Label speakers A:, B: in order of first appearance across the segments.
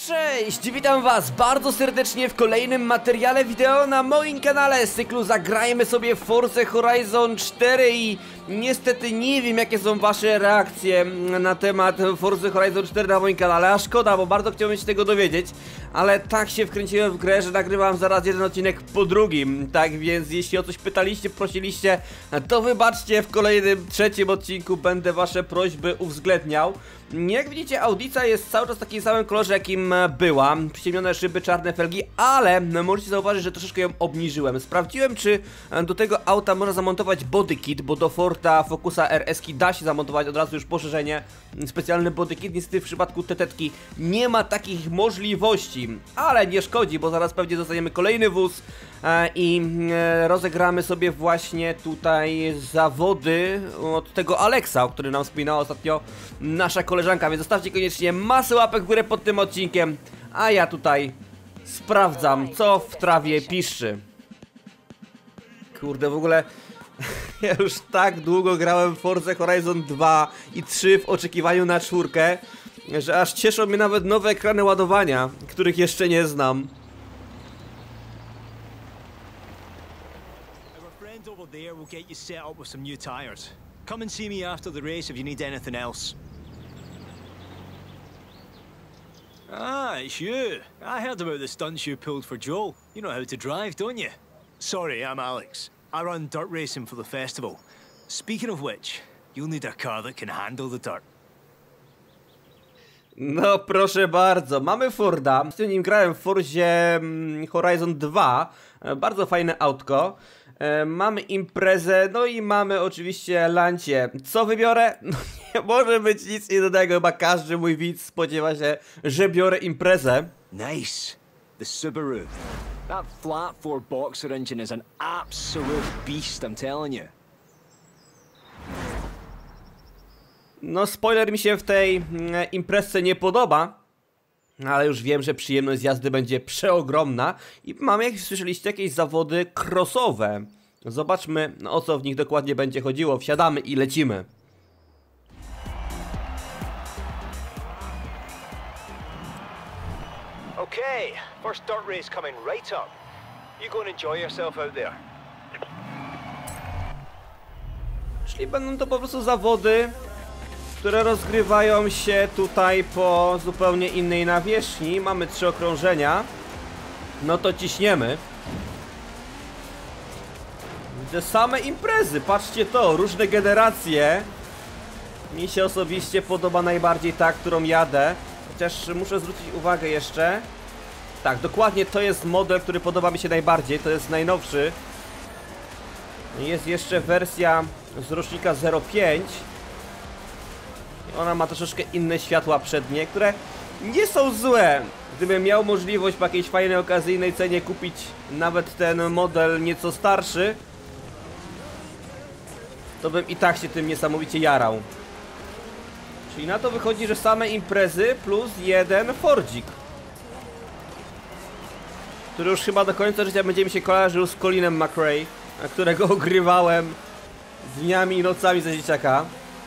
A: Cześć, witam was bardzo serdecznie w kolejnym materiale wideo na moim kanale z cyklu Zagrajmy sobie w Forza Horizon 4 i niestety nie wiem jakie są wasze reakcje na temat Forza Horizon 4 na moim kanale, a szkoda, bo bardzo chciałbym się tego dowiedzieć, ale tak się wkręciłem w grę, że nagrywam zaraz jeden odcinek po drugim, tak więc jeśli o coś pytaliście, prosiliście, to wybaczcie, w kolejnym, trzecim odcinku będę wasze prośby uwzględniał. Jak widzicie, audica jest cały czas w takim samym kolorze jakim była, przyciemnione szyby, czarne felgi, ale możecie zauważyć, że troszeczkę ją obniżyłem. Sprawdziłem, czy do tego auta można zamontować body kit, bo do Forda Focusa RS-ki da się zamontować od razu już poszerzenie, specjalny body kit. Niestety w przypadku TT-ki nie ma takich możliwości, ale nie szkodzi, bo zaraz pewnie dostaniemy kolejny wóz i rozegramy sobie właśnie tutaj zawody od tego Alexa, o którym nam wspominała ostatnio nasza koleżanka, więc zostawcie koniecznie masę łapek w górę pod tym odcinkiem, a ja tutaj sprawdzam, co w trawie piszczy. Kurde, w ogóle ja już tak długo grałem w Forza Horizon 2 i 3 w oczekiwaniu na 4, że aż cieszą mnie nawet nowe ekrany ładowania, których jeszcze nie znam.
B: Over there will get you set up with some new tires. Come and see me after the race if you need anything else. Ah, it's you. I heard about the stunts you pulled for Joel. You know how to drive, don't you? Sorry, I'm Alex. I run dirt racing for the festival. Speaking of which, you'll need a car that can handle the dirt.
A: No proszę bardzo, mamy Forda. Z nim grałem w Forzie Horizon 2. Bardzo fajne autko. Mamy imprezę, no i mamy oczywiście Lancia. Co wybiorę? No nie może być nic innego, chyba każdy mój widz spodziewa się, że biorę imprezę.
B: Nice. The Subaru. That flat four boxer engine is an absolute beast, I'm telling you.
A: No spoiler mi się w tej imprezce nie podoba, ale już wiem, że przyjemność z jazdy będzie przeogromna. I mamy, jak słyszeliście, jakieś zawody crossowe. Zobaczmy, o co w nich dokładnie będzie chodziło. Wsiadamy i lecimy.
B: Okay, first dirt race coming right up. You go and enjoy yourself out there.
A: Czyli będą to po prostu zawody, które rozgrywają się tutaj po zupełnie innej nawierzchni. Mamy 3 okrążenia. No to ciśniemy. Widzę same imprezy, patrzcie to, różne generacje. Mi się osobiście podoba najbardziej ta, którą jadę. Chociaż muszę zwrócić uwagę jeszcze. Tak, dokładnie to jest model, który podoba mi się najbardziej, to jest najnowszy. Jest jeszcze wersja z rocznika 05. Ona ma troszeczkę inne światła przednie, które nie są złe. Gdybym miał możliwość po jakiejś fajnej, okazyjnej cenie kupić nawet ten model nieco starszy, to bym i tak się tym niesamowicie jarał. Czyli na to wychodzi, że same imprezy plus jeden Fordzik, który już chyba do końca życia będzie mi się kojarzył z Colinem McRae, którego ogrywałem dniami i nocami ze dzieciaka.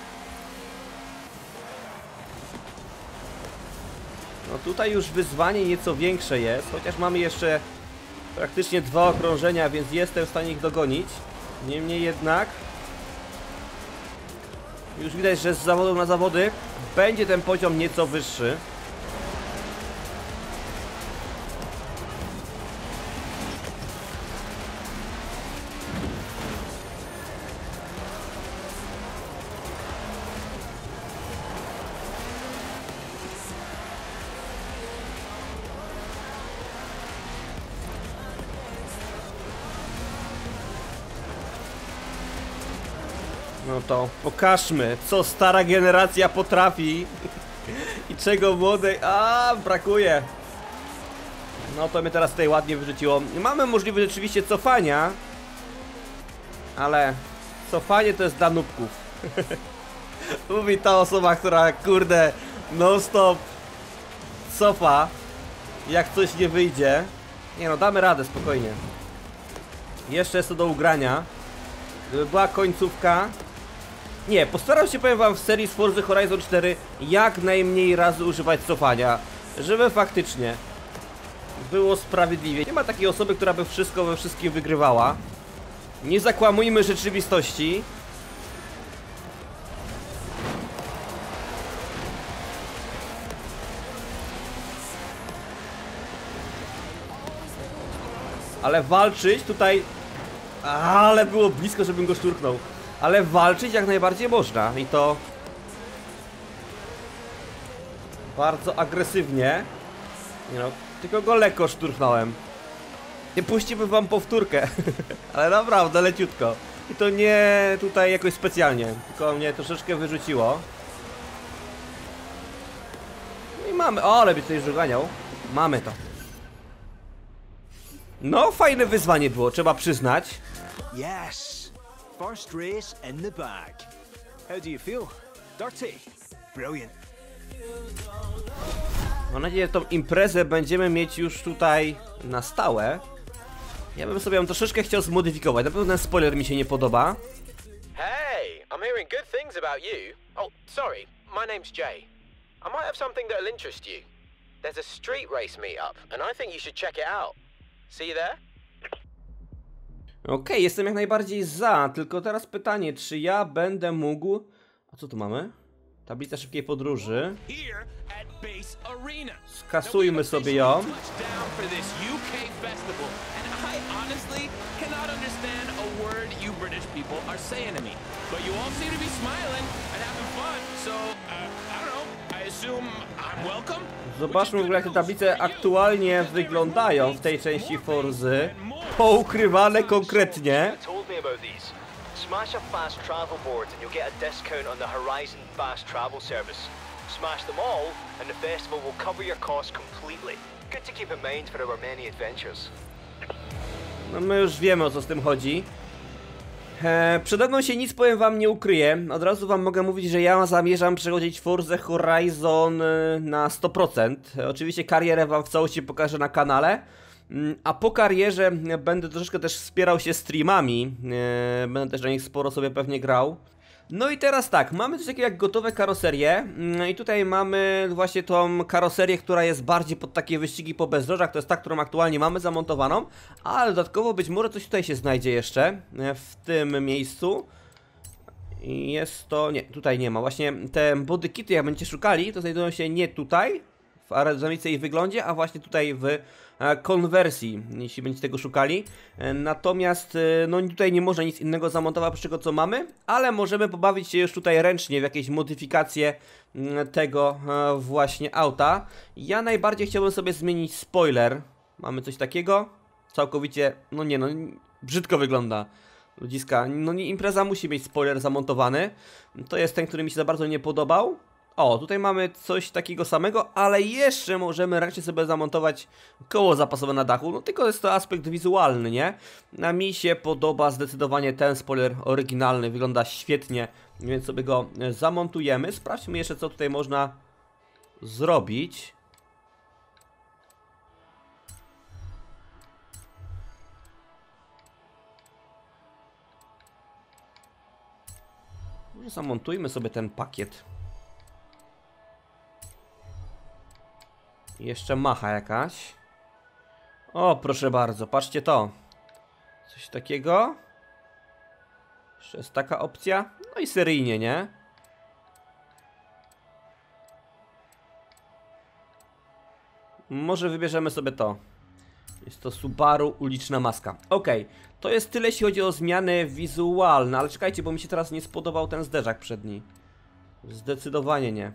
A: No tutaj już wyzwanie nieco większe jest, chociaż mamy jeszcze praktycznie 2 okrążenia, więc jestem w stanie ich dogonić. Niemniej jednak już widać, że z zawodu na zawody będzie ten poziom nieco wyższy. No to pokażmy, co stara generacja potrafi i czego młodej... brakuje. No to mnie teraz tutaj ładnie wyrzuciło. Mamy możliwość oczywiście cofania, ale cofanie to jest dla nubków. Mówi ta osoba, która kurde non stop cofa, jak coś nie wyjdzie. Nie no, damy radę spokojnie. Jeszcze jest to do ugrania. Gdyby była końcówka, Nie, postaram się, powiem wam, w serii z Forza Horizon 4 jak najmniej razy używać cofania. żeby faktycznie było sprawiedliwie. Nie ma takiej osoby, która by wszystko we wszystkim wygrywała. Nie zakłamujmy rzeczywistości. Ale walczyć tutaj... Ale było blisko, żebym go szturchnął. Ale walczyć jak najbardziej można. I to... bardzo agresywnie. Nie no, tylko go lekko szturchnąłem. Nie puściłbym wam powtórkę. Ale naprawdę leciutko. I to nie tutaj jakoś specjalnie. Tylko mnie troszeczkę wyrzuciło. No i mamy... O, ale mnie tutaj już doganiał. Mamy to. No, fajne wyzwanie było, trzeba przyznać.
B: Yes! First race in the bag. How do you feel? Dirty? Brilliant.
A: Mam nadzieję, że tą imprezę będziemy mieć już tutaj na stałe. Ja bym sobie ją troszeczkę chciał zmodyfikować, na pewno ten spoiler mi się nie podoba.
C: Hey, I'm hearing good things about you. Oh, sorry, my name's Jay. I might have something that'll interest you. There's a street race meetup, and I think you should check it out. See you there?
A: Okej, jestem jak najbardziej za, tylko teraz pytanie, czy ja będę mógł... A co tu mamy? Tablica szybkiej podróży. Skasujmy sobie ją. Zobaczmy w ogóle, jak te tablice aktualnie wyglądają w tej części Forzy. Poukrywane konkretnie.
C: Smash a fast travel board and you'll get a discount on the Horizon Fast Travel Service. Smash them all and the festival will cover your costs completely. Good to keep in mind for our many adventures.
A: No my już wiemy, o co z tym chodzi. Przede mną się nic, powiem wam, nie ukryje. Od razu wam mogę mówić, że ja zamierzam przechodzić Forza Horizon na 100%. Oczywiście karierę wam w całości pokażę na kanale. A po karierze będę troszeczkę też wspierał się streamami. Będę też na nich sporo sobie pewnie grał. No i teraz tak, mamy coś takiego jak gotowe karoserie. I tutaj mamy właśnie tą karoserię, która jest bardziej pod takie wyścigi po bezdrożach. To jest ta, którą aktualnie mamy zamontowaną. Ale dodatkowo być może coś tutaj się znajdzie jeszcze w tym miejscu. I jest to... nie, tutaj nie ma. Właśnie te bodykity, jak będziecie szukali, to znajdują się nie tutaj, w aerodynamice i wyglądzie, a właśnie tutaj w konwersji, jeśli będziecie tego szukali. Natomiast no tutaj nie można nic innego zamontować z tego, co mamy, ale możemy pobawić się już tutaj ręcznie w jakieś modyfikacje tego właśnie auta. Ja najbardziej chciałbym sobie zmienić spoiler. Mamy coś takiego. Całkowicie, no nie no, brzydko wygląda. Ludziska, no nie, impreza musi mieć spoiler zamontowany. To jest ten, który mi się za bardzo nie podobał. O, tutaj mamy coś takiego samego, ale jeszcze możemy raczej sobie zamontować koło zapasowe na dachu. No tylko jest to aspekt wizualny, nie? A mi się podoba zdecydowanie ten spoiler oryginalny, wygląda świetnie, więc sobie go zamontujemy. Sprawdźmy jeszcze, co tutaj można zrobić. Zamontujmy sobie ten pakiet. Jeszcze macha jakaś. O, proszę bardzo, patrzcie to. Coś takiego. Jeszcze jest taka opcja. No i seryjnie, nie? Może wybierzemy sobie to. Jest to Subaru uliczna maska. Okej, to jest tyle, jeśli chodzi o zmiany wizualne. Ale czekajcie, bo mi się teraz nie spodobał ten zderzak przedni. Zdecydowanie nie.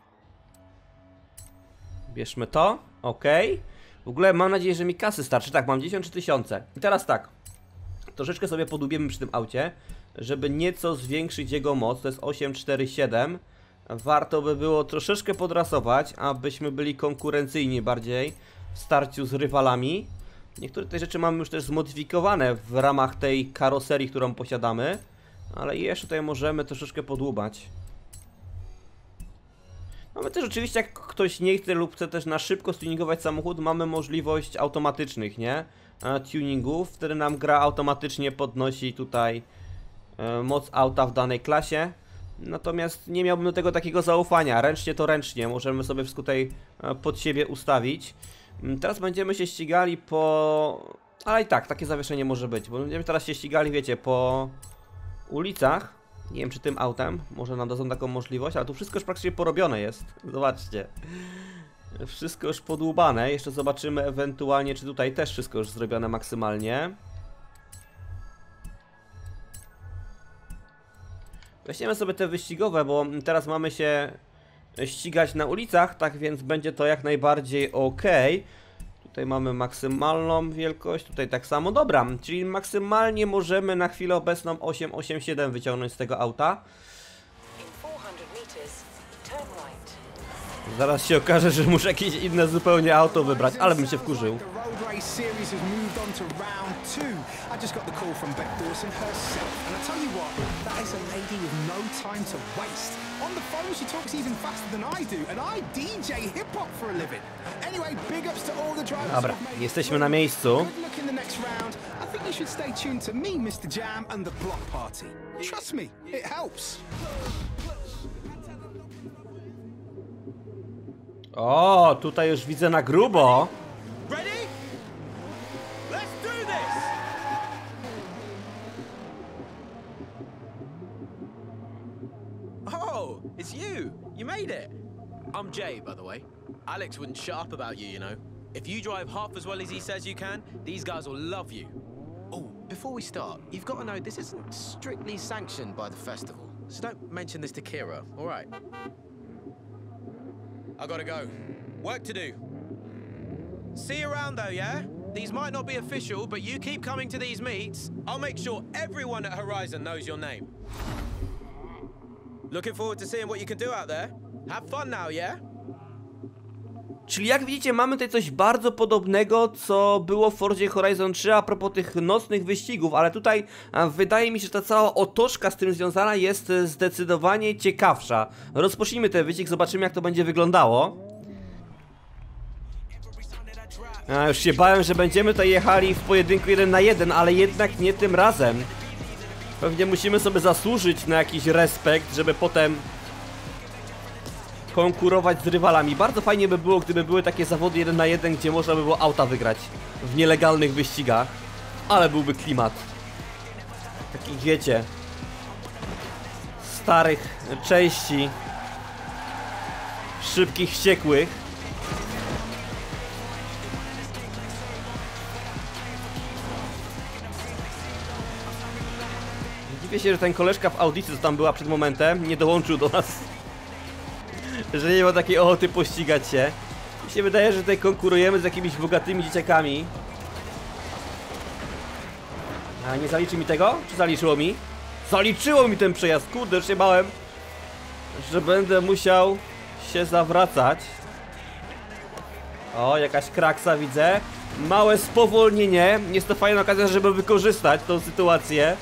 A: Bierzmy to, ok. W ogóle mam nadzieję, że mi kasy starczy. Tak, mam 93 000. I teraz tak. Troszeczkę sobie podłubiemy przy tym aucie, żeby nieco zwiększyć jego moc. To jest 847. Warto by było troszeczkę podrasować, abyśmy byli konkurencyjni bardziej w starciu z rywalami. Niektóre te rzeczy mamy już też zmodyfikowane w ramach tej karoserii, którą posiadamy. Ale jeszcze tutaj możemy troszeczkę podłubać. Mamy też oczywiście, jak ktoś nie chce lub chce też na szybko tuningować samochód, mamy możliwość automatycznych, nie? Tuningów, wtedy nam gra automatycznie podnosi tutaj moc auta w danej klasie. Natomiast nie miałbym do tego takiego zaufania. Ręcznie to ręcznie, możemy sobie wszystko tutaj pod siebie ustawić. Teraz będziemy się ścigali po... Ale i tak, takie zawieszenie może być, bo będziemy teraz się ścigali, wiecie, po ulicach. Nie wiem, czy tym autem, może nam dadzą taką możliwość, ale tu wszystko już praktycznie porobione jest. Zobaczcie. Wszystko już podłubane. Jeszcze zobaczymy ewentualnie, czy tutaj też wszystko już zrobione maksymalnie. Weźmiemy sobie te wyścigowe, bo teraz mamy się ścigać na ulicach, tak więc będzie to jak najbardziej ok. Tutaj mamy maksymalną wielkość, tutaj tak samo. Dobra, czyli maksymalnie możemy na chwilę obecną 887 wyciągnąć z tego auta. Zaraz się okaże, że muszę jakieś inne zupełnie auto wybrać, ale bym się wkurzył. Dobra, jesteśmy na miejscu. O, tutaj już widzę na grubo.
B: Ready? Let's do this!
D: Oh, it's you! You made it! I'm Jay, by the way. Alex wouldn't shut up about you, you know. If you drive half as well as he says you can, these guys will love you. Oh, before we start, you've got to know this isn't strictly sanctioned by the festival. So don't mention this to Kira, alright? I gotta go. Work to do. See you around though, yeah? These might not be official, but you keep coming to these meets. I'll make sure everyone at Horizon knows your name. Looking forward to seeing what you can do out there. Have fun now, yeah?
A: Czyli jak widzicie, mamy tutaj coś bardzo podobnego, co było w Forzie Horizon 3 a propos tych nocnych wyścigów, ale tutaj wydaje mi się, że ta cała otoczka z tym związana jest zdecydowanie ciekawsza. Rozpocznijmy ten wyścig, zobaczymy jak to będzie wyglądało. Już się bałem, że będziemy tutaj jechali w pojedynku 1 na 1, ale jednak nie tym razem. Pewnie musimy sobie zasłużyć na jakiś respekt, żeby potem konkurować z rywalami. Bardzo fajnie by było, gdyby były takie zawody 1 na 1, gdzie można by było auta wygrać w nielegalnych wyścigach. Ale byłby klimat. Takich, wiecie, starych części, szybkich, wściekłych. Dziwię się, że ten koleżka w audycji, co tam była przed momentem, nie dołączył do nas. Że nie ma takiej ochoty pościgać się. Mi się wydaje, że tutaj konkurujemy z jakimiś bogatymi dzieciakami. A nie zaliczy mi tego? Czy zaliczyło mi? Zaliczyło mi ten przejazd, kurde, już się bałem, że będę musiał się zawracać. O, jakaś kraksa widzę. Małe spowolnienie. Jest to fajna okazja, żeby wykorzystać tą sytuację.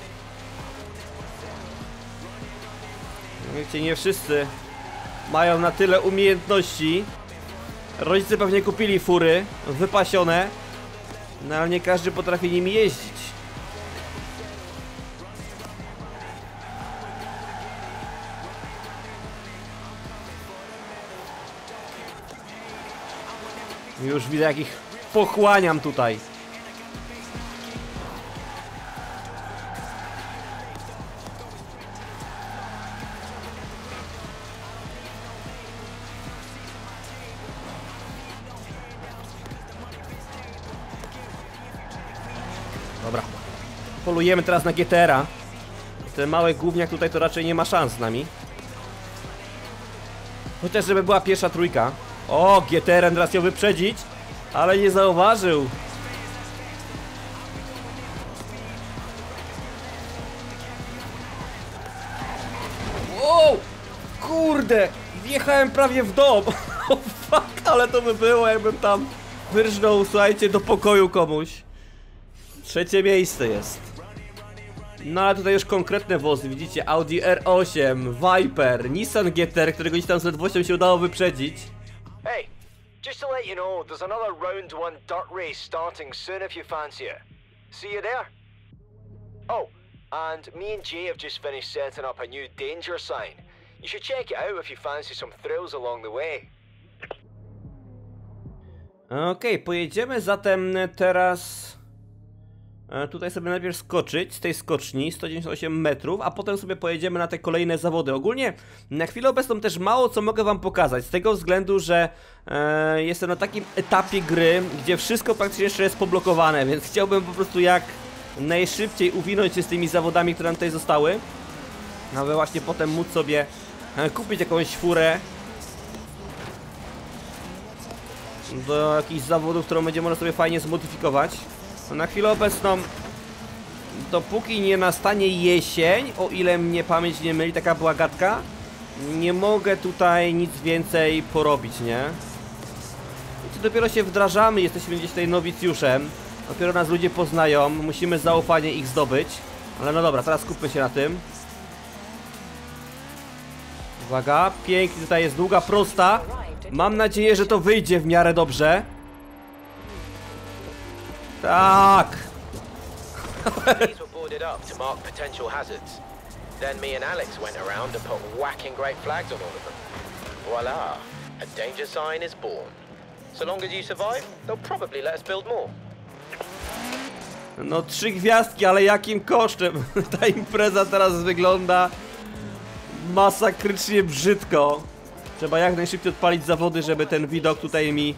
A: Wiecie, nie wszyscy mają na tyle umiejętności. Rodzice pewnie kupili fury wypasione, no ale nie każdy potrafi nimi jeździć. Już widzę, jakich pochłaniam tutaj. Dobra. Polujemy teraz na GTR-a. Ten mały gówniak tutaj to raczej nie ma szans z nami. Chociaż żeby była pierwsza trójka. O, GTR-em teraz ją wyprzedzić, ale nie zauważył. Wow! Kurde! Wjechałem prawie w dom. O fuck, ale to by było, jakbym tam wyrżnął, słuchajcie, do pokoju komuś. Trzecie miejsce jest. No ale tutaj już konkretne wozy, widzicie, Audi R8, Viper, Nissan GT-R, którego gdzieś tam z ledwością się udało wyprzedzić.
C: Hey, just to let you know, there's another round 1 dirt race starting soon if you fancy it. See you there? Oh, And me and Jay have just finished setting up a new danger sign. You should check it out if you fancy some thrills along the way.
A: Okej, pojedziemy zatem teraz tutaj sobie najpierw skoczyć z tej skoczni 198 metrów, a potem sobie pojedziemy na te kolejne zawody. Ogólnie na chwilę obecną też mało co mogę wam pokazać, z tego względu, że jestem na takim etapie gry, gdzie wszystko praktycznie jeszcze jest poblokowane, więc chciałbym po prostu jak najszybciej uwinąć się z tymi zawodami, które nam tutaj zostały, aby właśnie potem móc sobie kupić jakąś furę do jakichś zawodów, którą będzie można sobie fajnie zmodyfikować. No na chwilę obecną, dopóki nie nastanie jesień, o ile mnie pamięć nie myli, taka była gadka, nie mogę tutaj nic więcej porobić, nie? I dopiero się wdrażamy, jesteśmy gdzieś tutaj nowicjuszem, dopiero nas ludzie poznają, musimy zaufanie ich zdobyć. Ale no dobra, teraz skupmy się na tym. Uwaga, pięknie, tutaj jest długa, prosta. Mam nadzieję, że to wyjdzie w miarę dobrze. Tak!
D: These were boarded up to mark potential hazards. Then me and Alex went around and put whacking great flags on all of them. Voila! A danger sign is born. So long as you survive, they'll probably let us build more.
A: No 3 gwiazdki, ale jakim kosztem? Ta impreza teraz wygląda masakrycznie brzydko. Trzeba jak najszybciej odpalić zawody, żeby ten widok tutaj mi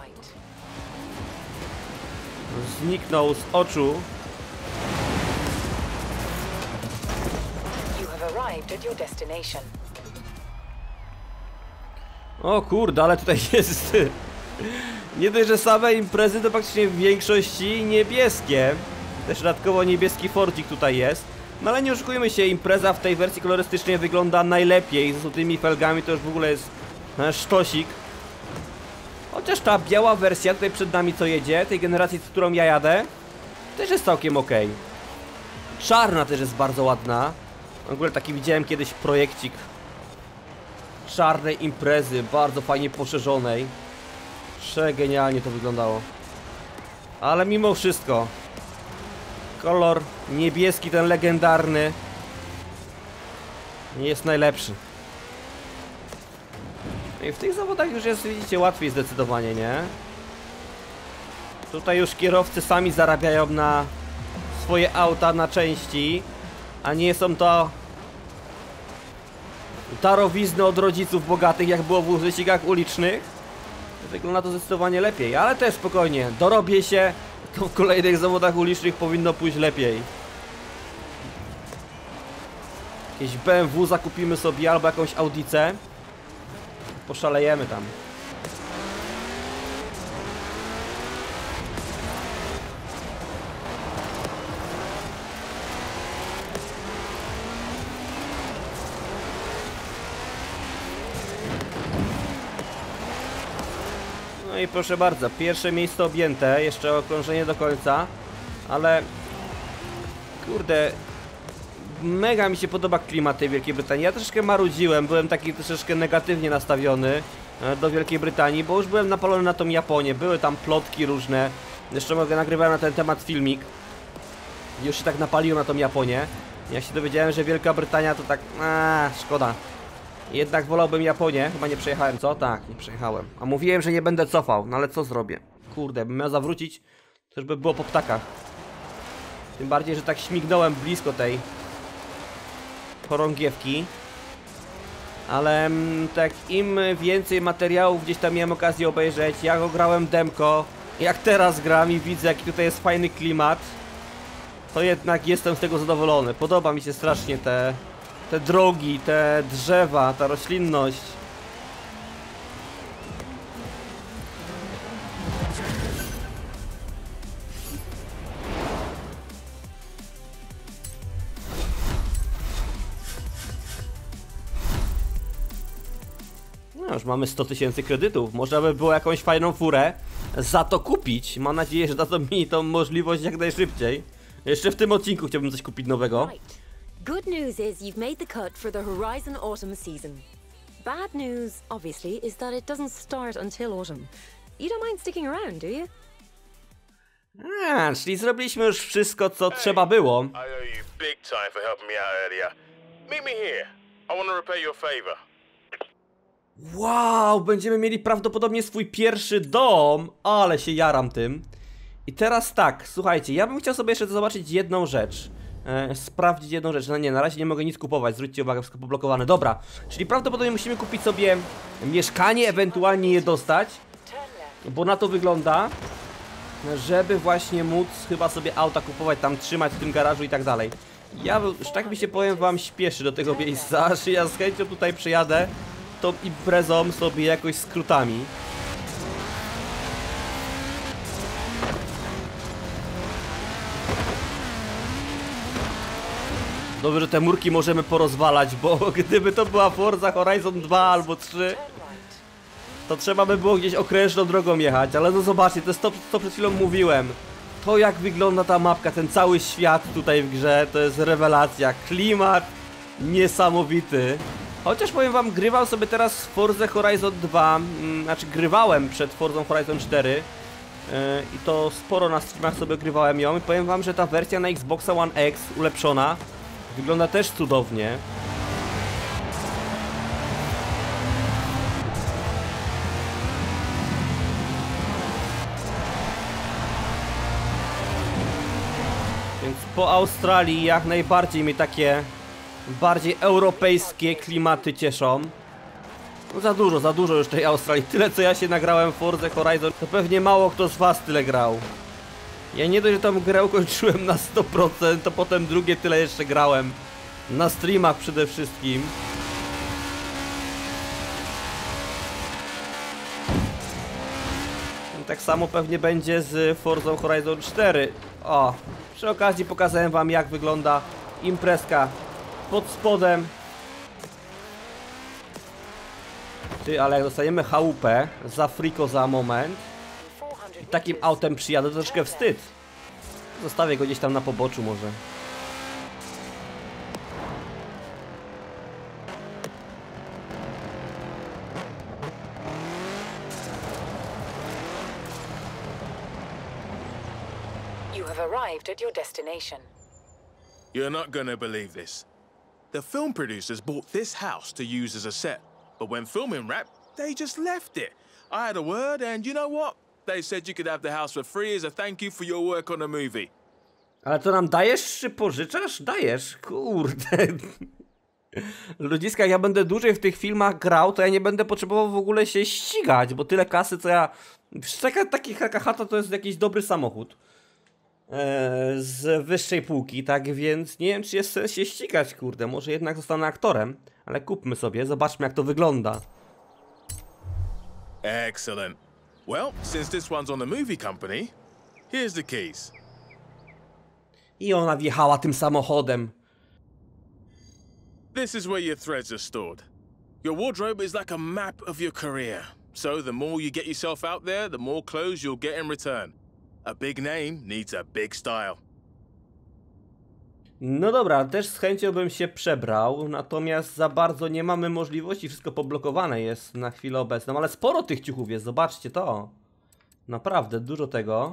A: zniknął z oczu. O kurde, ale tutaj jest nie dość, że same imprezy, to praktycznie w większości niebieskie. Też dodatkowo niebieski Fortik tutaj jest. No ale nie oszukujmy się, impreza w tej wersji kolorystycznej wygląda najlepiej. Z tymi felgami to już w ogóle jest sztosik. Chociaż ta biała wersja tutaj przed nami co jedzie, tej generacji, z którą ja jadę, też jest całkiem ok. Czarna też jest bardzo ładna. W ogóle taki widziałem kiedyś projekcik czarnej imprezy, bardzo fajnie poszerzonej. Przegenialnie to wyglądało. Ale mimo wszystko kolor niebieski, ten legendarny, nie jest najlepszy. No i w tych zawodach już jest, widzicie, łatwiej zdecydowanie, nie? Tutaj już kierowcy sami zarabiają na swoje auta, na części, a nie są to darowizny od rodziców bogatych, jak było w wyścigach ulicznych. Wygląda to zdecydowanie lepiej, ale też spokojnie, dorobię się, to w kolejnych zawodach ulicznych powinno pójść lepiej. Jakieś BMW zakupimy sobie, albo jakąś Audicę. Poszalejemy tam. No i proszę bardzo, pierwsze miejsce objęte, jeszcze okrążenie do końca, ale kurde, mega mi się podoba klimat tej Wielkiej Brytanii. Ja troszkę marudziłem, byłem taki troszeczkę negatywnie nastawiony do Wielkiej Brytanii, bo już byłem napalony na tą Japonię, były tam plotki różne, jeszcze mogę nagrywałem na ten temat filmik, już się tak napaliłem na tą Japonię. Jak się dowiedziałem, że Wielka Brytania, to tak, szkoda. Jednak wolałbym Japonię. Chyba nie przejechałem, co? Tak, nie przejechałem. A mówiłem, że nie będę cofał, no ale co zrobię? Kurde, bym miał zawrócić, to już by było po ptakach. Tym bardziej, że tak śmignąłem blisko tej chorągiewki. Ale tak im więcej materiałów gdzieś tam miałem okazję obejrzeć, jak grałem demko, jak teraz gram i widzę, jaki tutaj jest fajny klimat, to jednak jestem z tego zadowolony. Podoba mi się strasznie te drogi, te drzewa, ta roślinność. No już mamy 100 000 kredytów. Można by było jakąś fajną furę za to kupić. Mam nadzieję, że dadzą mi tą możliwość jak najszybciej. Jeszcze w tym odcinku chciałbym coś kupić nowego.
E: Good news is you've made the cut for the Horizon Autumn season. Bad news, obviously, is that it doesn't start until autumn. You don't mind sticking around, do you?
A: Czyli zrobiliśmy już wszystko, co trzeba było.
F: I owe you big time for helping me out earlier. Meet me here. I want to repay your favor.
A: Wow, będziemy mieli prawdopodobnie swój pierwszy dom, ale się jaram tym. I teraz tak, słuchajcie, ja bym chciał sobie jeszcze zobaczyć jedną rzecz. Sprawdzić jedną rzecz. No nie, na razie nie mogę nic kupować, zwróćcie uwagę, wszystko poblokowane. Dobra, czyli prawdopodobnie musimy kupić sobie mieszkanie, ewentualnie je dostać. Bo na to wygląda, żeby właśnie móc chyba sobie auta kupować, tam trzymać w tym garażu i tak dalej. Ja już tak mi się, powiem wam, śpieszy do tego miejsca, że ja z chęcią tutaj przyjadę tą imprezą sobie jakoś skrótami. Dobrze, że te murki możemy porozwalać, bo gdyby to była Forza Horizon 2 albo 3, to trzeba by było gdzieś okrężną drogą jechać, ale no zobaczcie, to jest to, co przed chwilą mówiłem. To, jak wygląda ta mapka, ten cały świat tutaj w grze, to jest rewelacja. Klimat niesamowity. Chociaż powiem wam, grywam sobie teraz Forza Horizon 2, znaczy grywałem przed Forza Horizon 4 i to sporo na streamach sobie grywałem ją i powiem wam, że ta wersja na Xboxa One X ulepszona wygląda też cudownie. Więc po Australii jak najbardziej mnie takie bardziej europejskie klimaty cieszą. No za dużo już tej Australii. Tyle co ja się nagrałem w Forza Horizon, to pewnie mało kto z was tyle grał. Ja nie dość, że tą grę ukończyłem na 100%, to potem drugie tyle jeszcze grałem. Na streamach przede wszystkim. I tak samo pewnie będzie z Forza Horizon 4. O, przy okazji pokazałem wam, jak wygląda imprezka pod spodem. Ty, ale jak dostaniemy chałupę za friko za moment i takim autem przyjadę, to troszkę wstyd. Zostawię go gdzieś tam na poboczu może.
G: You have arrived at your destination.
F: You're not gonna believe this. The film producers bought this house to use as a set, but when filming wrapped, they just left it. I had a word, and you know what? They said you could have the house for free as a thank you for your work on the movie.
A: Ale to nam dajesz czy pożyczasz? Dajesz, kurde. Ludziska, jak ja będę dłużej w tych filmach grał, to ja nie będę potrzebował w ogóle się ścigać, bo tyle kasy, co ja... Taka chata to jest jakiś dobry samochód. Z wyższej półki, tak więc nie wiem, czy jest sens się ścigać, kurde. Może jednak zostanę aktorem, ale kupmy sobie, zobaczmy, jak to wygląda.
F: Excellent. Well, since this one's on the movie company, here's the keys.
A: I ona wjechała tym samochodem.
F: This is where your threads are stored. Your wardrobe is like a map of your career. So the more you get yourself out there, the more clothes you'll get in return. A big name needs a big style.
A: No dobra, też z chęcią bym się przebrał, natomiast za bardzo nie mamy możliwości, wszystko poblokowane jest na chwilę obecną, ale sporo tych ciuchów jest, zobaczcie to. Naprawdę, dużo tego.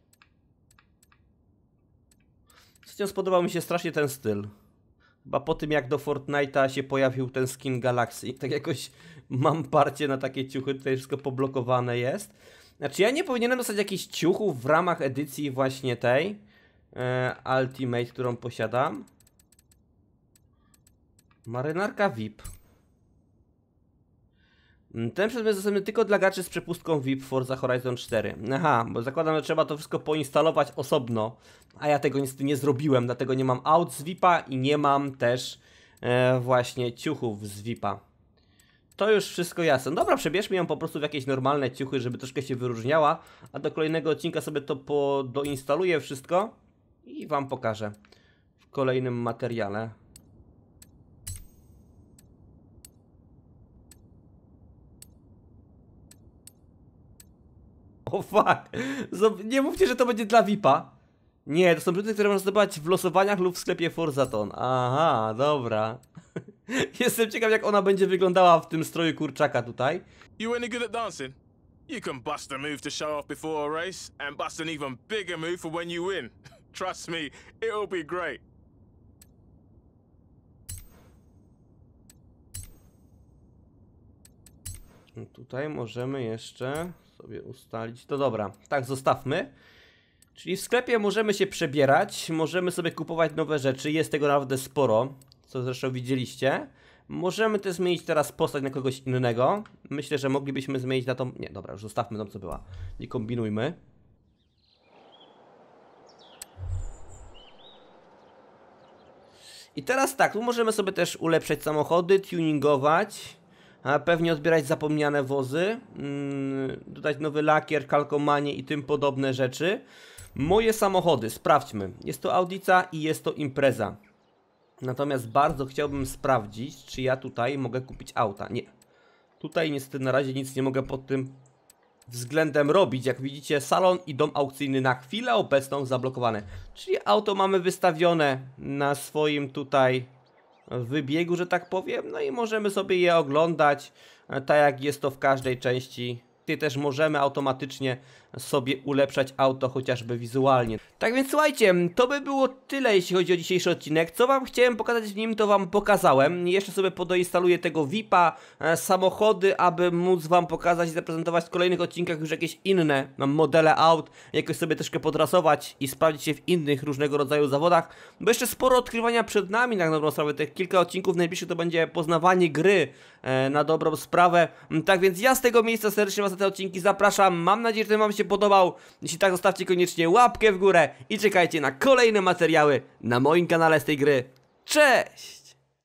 A: Zresztą spodobał mi się strasznie ten styl. Chyba po tym, jak do Fortnite'a się pojawił ten skin Galaxy, tak jakoś mam parcie na takie ciuchy, tutaj wszystko poblokowane jest. Znaczy ja nie powinienem dostać jakichś ciuchów w ramach edycji właśnie tej Ultimate, którą posiadam. Marynarka VIP. Ten przedmiot jest dostępny tylko dla graczy z przepustką VIP Forza Horizon 4. Aha, bo zakładam, że trzeba to wszystko poinstalować osobno, a ja tego niestety nie zrobiłem, dlatego nie mam aut z VIP-a i nie mam też właśnie ciuchów z VIP-a. To już wszystko jasne. Dobra, przebierzmy ją po prostu w jakieś normalne ciuchy, żeby troszkę się wyróżniała, a do kolejnego odcinka sobie to doinstaluję wszystko i wam pokażę w kolejnym materiale. O fuck! Nie mówcie, że to będzie dla VIP-a. Nie, to są przedmioty, które można zdobywać w losowaniach lub w sklepie Forzaton. Aha, dobra. Jestem ciekaw, jak ona będzie wyglądała w tym stroju kurczaka tutaj.
F: You any good at dancing? You can bust a move to show off before a race, and bust an even bigger move for when you win. Trust me, it'll be great.
A: Tutaj możemy jeszcze sobie ustalić. To dobra, tak zostawmy. Czyli w sklepie możemy się przebierać, możemy sobie kupować nowe rzeczy, jest tego naprawdę sporo, co zresztą widzieliście. Możemy też zmienić teraz postać na kogoś innego. Myślę, że moglibyśmy zmienić na tą... Nie, dobra, już zostawmy tą, co była. Nie kombinujmy. I teraz tak, tu możemy sobie też ulepszać samochody, tuningować, a pewnie odbierać zapomniane wozy, dodać nowy lakier, kalkomanie i tym podobne rzeczy. Moje samochody, sprawdźmy. Jest to Audica i jest to Impreza. Natomiast bardzo chciałbym sprawdzić, czy ja tutaj mogę kupić auta. Nie. Tutaj niestety na razie nic nie mogę pod tym względem robić. Jak widzicie, salon i dom aukcyjny na chwilę obecną zablokowane. Czyli auto mamy wystawione na swoim tutaj wybiegu, że tak powiem. No i możemy sobie je oglądać, tak jak jest to w każdej części. Tutaj też możemy automatycznie sobie ulepszać auto, chociażby wizualnie. Tak więc słuchajcie, to by było tyle, jeśli chodzi o dzisiejszy odcinek. Co wam chciałem pokazać w nim, to wam pokazałem. Jeszcze sobie podoinstaluję tego VIP-a, samochody, aby móc wam pokazać i zaprezentować w kolejnych odcinkach już jakieś inne modele aut. Jakoś sobie troszkę podrasować i sprawdzić się w innych różnego rodzaju zawodach. Bo jeszcze sporo odkrywania przed nami, na dobrą sprawę. Tych kilka odcinków najbliższych to będzie poznawanie gry na dobrą sprawę. Tak więc ja z tego miejsca serdecznie was na te odcinki zapraszam. Mam nadzieję, że ten wam się podobał. Jeśli tak, zostawcie koniecznie łapkę w górę i czekajcie na kolejne materiały na moim kanale z tej gry. Cześć!